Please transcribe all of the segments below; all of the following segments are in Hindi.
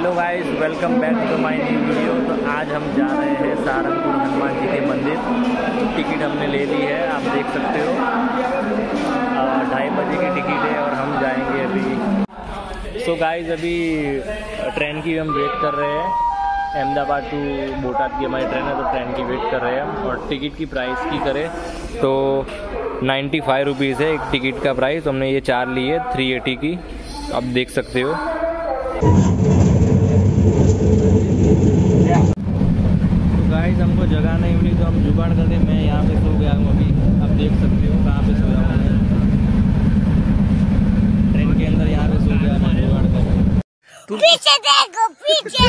Hello guys, welcome back to my new video. तो आज हम जा रहे हैं सहारनपुर हनुमान जी के मंदिर। टिकट हमने ले ली है, आप देख सकते हो। 2:30 बजे की टिकट है और हम जाएंगे अभी। सो गाइस, अभी ट्रेन की हम वेट कर रहे हैं। अहमदाबाद टू बोटाद की हमारी ट्रेन है, तो ट्रेन की वेट कर रहे हैं हम। और टिकट की प्राइस की करें तो 95 रुपीज़ है एक टिकट का प्राइस। हमने ये 4 ली है 380 की, आप देख सकते हो। तो गाइस, हमको जगह नहीं मिली तो हम जुगाड़ करके मैं यहाँ पे सो गया हूँ अभी। आप देख सकते हो कहाँ पे सोया हूँ मैं। ट्रेन के अंदर यहाँ पे सो गया मैं जुगाड़ करके। पीछे देखो, पीछे।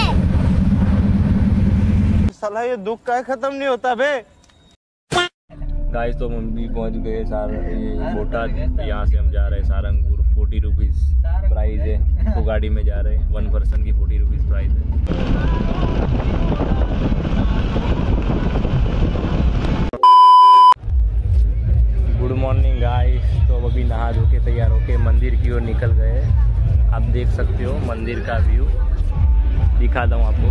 साला ये दुख का खत्म नहीं होता बे। गाइस, तो हम भी पहुँच गए ये बोटाद। यहाँ से हम जा रहे हैं सहारनपुर। 40 रुपीज़ प्राइस है, तो गाड़ी में जा रहे हैं। 1 पर्सन की 40 रुपीज़ प्राइस है। Good morning guys. तो अभी नहा धो के तैयार होके मंदिर की ओर निकल गए। आप देख सकते हो मंदिर का व्यू, दिखाता हूँ आपको।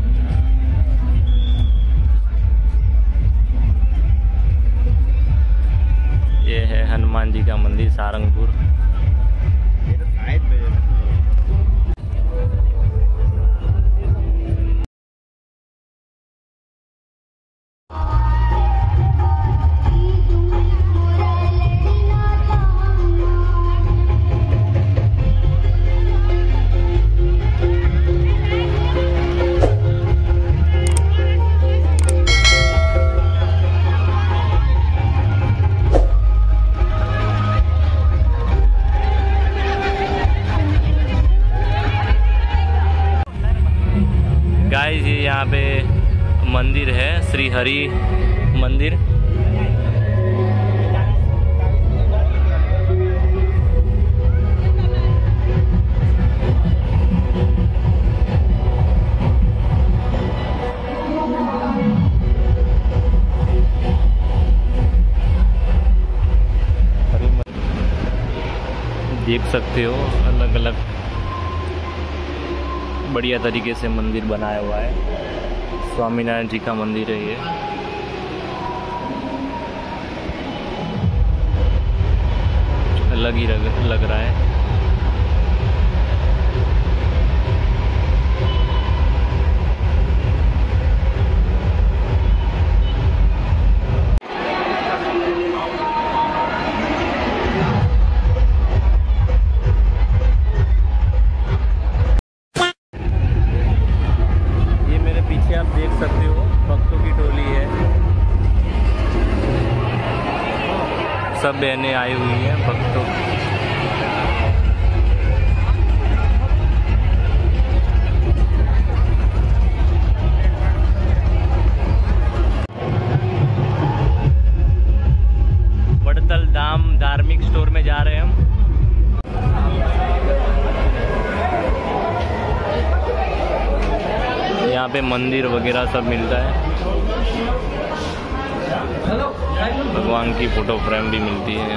ये है हनुमान जी का मंदिर सहारनपुर। गाइस, ये यहाँ पे मंदिर है, श्री हरि मंदिर। देख सकते हो अलग अलग बढ़िया तरीके से मंदिर बनाया हुआ है। स्वामीनारायण जी का मंदिर है ये। अलग ही लग रहा है। आप देख सकते हो भक्तों की टोली है, सब बहनें आई हुई हैं भक्तों। बड़तल धाम धार्मिक स्टोर में जा रहे हैं हम। यहाँ पे मंदिर वगैरह सब मिलता है। भगवान की फोटो फ्रेम भी मिलती है।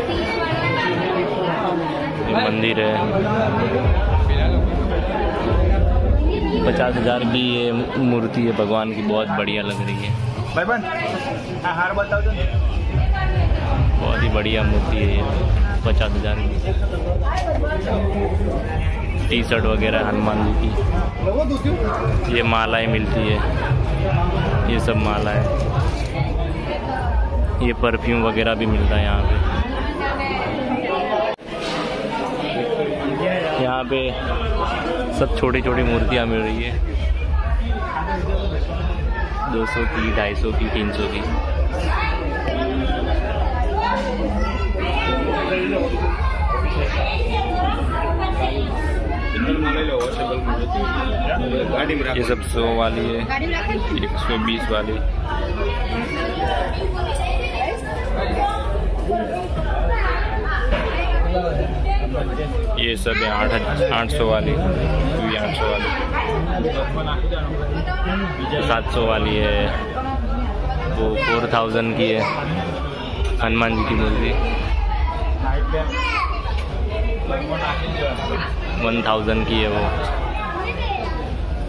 ये मंदिर है। 50,000 की ये मूर्ति है भगवान की, बहुत बढ़िया लग रही है। बहुत ही बढ़िया मूर्ति है ये। 50,000 की टी शर्ट वगैरह हनुमान जी की। ये मालाएं मिलती है, ये सब माला है। ये परफ्यूम वगैरह भी मिलता है यहाँ पे। यहाँ पे सब छोटी छोटी मूर्तियाँ मिल रही है। 200 की, 250 की, 300 की। ये सब 100 वाली है, 120 वाली। ये सब है 800 वाली, 800 वाली, 700 वाली है। वो 4000 की है हनुमान जी की मूर्ति। 1000 की है वो।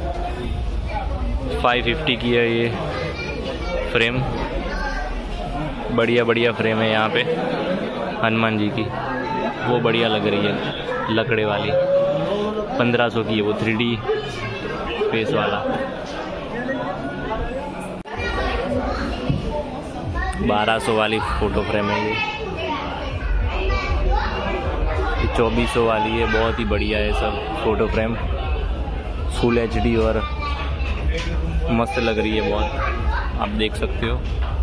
550 की है ये फ्रेम। बढ़िया बढ़िया फ्रेम है यहाँ पे हनुमान जी की, वो बढ़िया लग रही है लकड़े वाली। 1500 की है वो 3D फेस वाला। 1200 वाली फ़ोटो फ्रेम है ये 2400 वाली है। बहुत ही बढ़िया है सब फ़ोटो फ्रेम, फुल HD और मस्त लग रही है बहुत, आप देख सकते हो।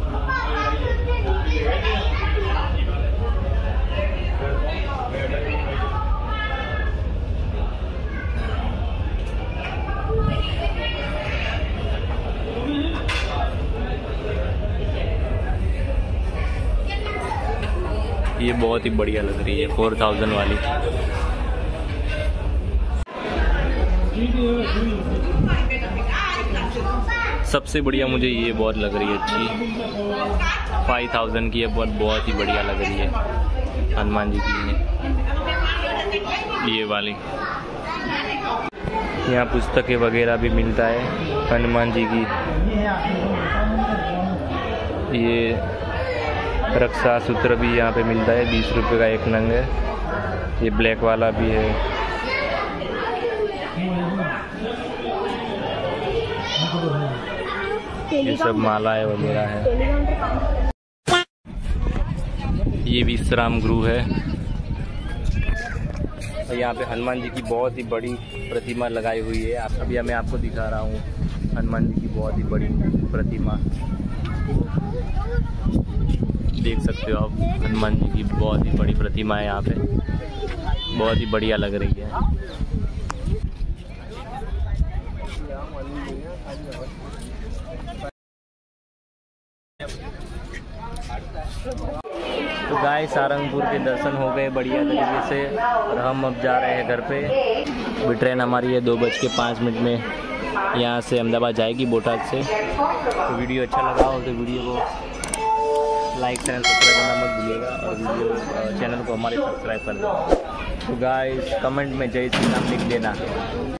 ये बहुत ही बढ़िया लग रही है 4000 वाली। सबसे बढ़िया मुझे ये बहुत लग रही है अच्छी, 5000 की है, बहुत ही बढ़िया लग रही है हनुमान जी की ये वाली। यहाँ पुस्तकें वगैरह भी मिलता है हनुमान जी की। ये रक्षा सूत्र भी यहाँ पे मिलता है, 20 रुपये का एक नंग है। ये ब्लैक वाला भी है। ये सब मालाएं वगैरह है। ये विश्राम गृह है और यहाँ पे हनुमान जी की बहुत ही बड़ी प्रतिमा लगाई हुई है। अभी मैं आपको दिखा रहा हूँ हनुमान जी की बहुत ही बड़ी प्रतिमा, देख सकते हो आप। हनुमान जी की बहुत ही बड़ी प्रतिमा है यहाँ पे, बहुत ही बढ़िया लग रही है। तो गाइस सारंगपुर के दर्शन हो गए बढ़िया तरीके से और हम अब जा रहे हैं घर पे। अभी ट्रेन हमारी है 2:05 में यहाँ से अहमदाबाद जाएगी बोटाद से। तो वीडियो अच्छा लगा हो तो वीडियो को लाइक चैनल सब्सक्राइब करना मत भूलिएगा और वीडियो चैनल को हमारे सब्सक्राइब कर देना। तो गाइस कमेंट में जय श्री राम लिख देना।